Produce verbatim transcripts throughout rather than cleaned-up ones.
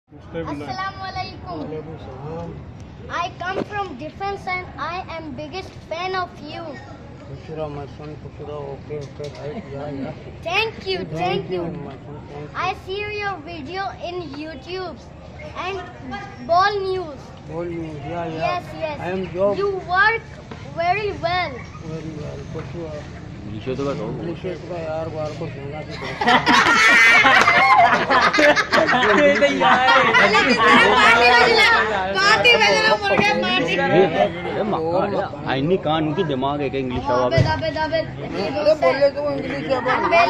Assalamualaikum. I come from defense and I am biggest fan of you. my son, okay, okay, right, yeah, yeah. Thank you, thank, Thank you. you, my son, thank you. I see your video in YouTube and ball news. All news, yeah, yeah. Yes, yes. I am job You work very well. very well. कुछ English तो बताओ English का यार बार को सुनना से आईनी कान उनकी दिमाग है क्या इंग्लिश आवाज दाबे दाबे अरे बोले तो इंग्लिश है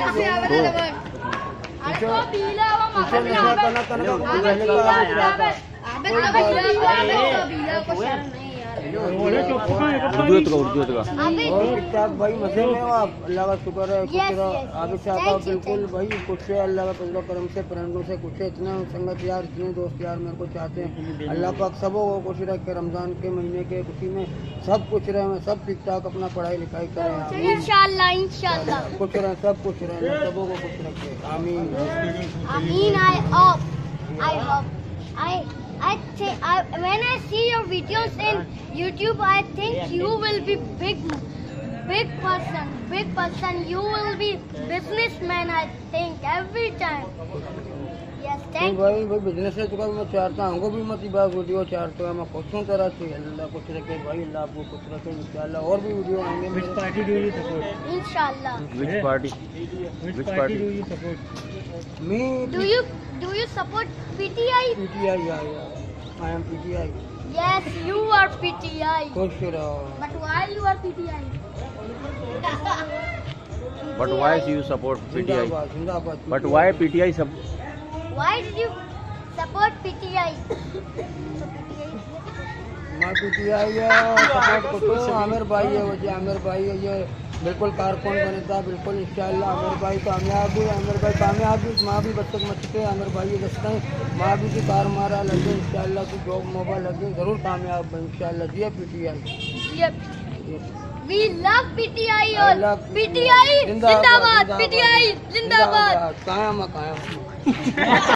उर्दू उर्दू भाई मजे में हो आप। अल्लाह का शुक्र है कुछ आगे से आपका बिल्कुल भाई कुछ है अल्लाह का फजल करम से फ्रेंडों से कुछ इतना संगत यार इतने दोस्त यार मेरे को चाहते हैं। अल्लाह पाक सबों को खुश रख के रमजान के महीने के खुशी में सब कुछ रहे हैं, सब ठीक ठाक अपना पढ़ाई लिखाई करें इंशाल्लाह इंशाल्लाह कुछ रहे सब कुछ रहे सबों को खुश रखे आमीन आमीन। I hope I hope I I think I, when I see your videos in YouTube, I think you will be big, big person, big person. You will be businessman. I think every time. Yes, thank you. भाई भाई business है तो मैं चाहता हूँ भी मत बात वीडियो चाहता हूँ मैं खुश हूँ तरह से अल्लाह कुछ रखे भाई अल्लाह आपको कुछ रखे इंशाल्लाह और भी वीडियो आएंगे। Which party do you support? Inshallah. Which party? Which party do you support? Me. Do you do you support P T I? P T I, yeah, yeah. I am P T I. Yes, you are P T I. खुश रहो। But why you are P T I? But why do you support P T I? जिंदाबाद जिंदाबाद। But why P T I sub? Why did you support P T I? मैं P T I है support करता हूँ। आमिर भाई है वो जो आमिर भाई है ये बिल्कुल कारकुन बनता बिल्कुल इंशाल्लाह। आमिर भाई कामयाब हुए आमिर भाई कामयाब हुई माँ भी बच्चों मच के आमिर भाई दस्ते माँ भी की कार मारा लगे इंशाल्लाह की जॉब मोबाइल लगे जरूर कामयाब है इंशाल्लाह। जी P T I। Yep. We love P T I all. P T I जिंदाबाद। P T I जिंदाबाद। कायम कायम।